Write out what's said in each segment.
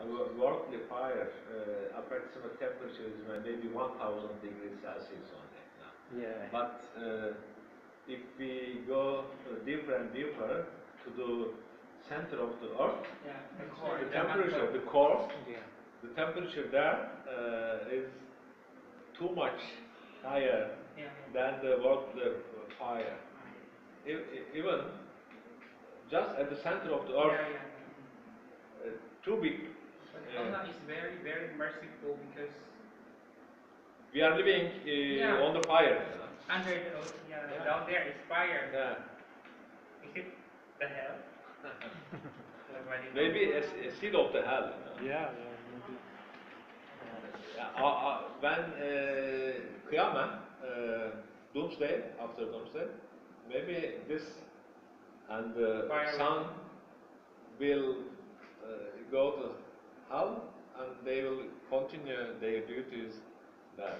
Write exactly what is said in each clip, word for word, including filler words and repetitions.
wo- worldly fire, uh, approximate temperature is maybe one thousand degrees Celsius only now. Yeah. But uh, if we go uh, deeper and deeper to the center of the Earth, Yeah, the core. the temperature, the core, Yeah. the temperature there uh, is too much higher Yeah. than the worldly fire. E- e- even just at the center of the Yeah, Earth, yeah. uh, too big. But Uh, Allah is very, very merciful because we are living uh, Yeah. on the fire. You know? under the ocean, yeah, Yeah. down there is fire. Yeah. Is it the hell? Nobody knows. Maybe a, a seed of the hell. You know? Yeah, yeah, maybe. Yeah, uh, uh, when uh, Qiyamah, uh, doomsday, after doomsday, maybe this and the Fire will- sun will uh, go to hell and they will continue their duties there.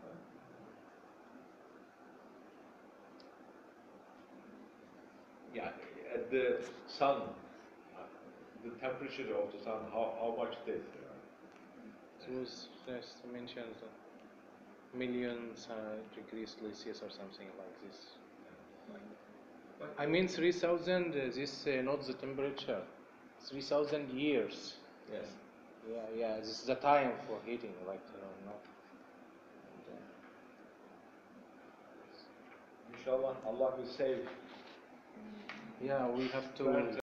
Yeah, at the sun, uh, the temperature of the sun, how, how much it is. It was just mentioned uh, millions uh, degrees Celsius or something like this. But I mean three thousand, uh, this uh, not the temperature, three thousand years. Yes. Yeah, yeah, this is the time for heating, like, you know, not. And, uh, Inshallah, Allah will save. yeah, we have to. But,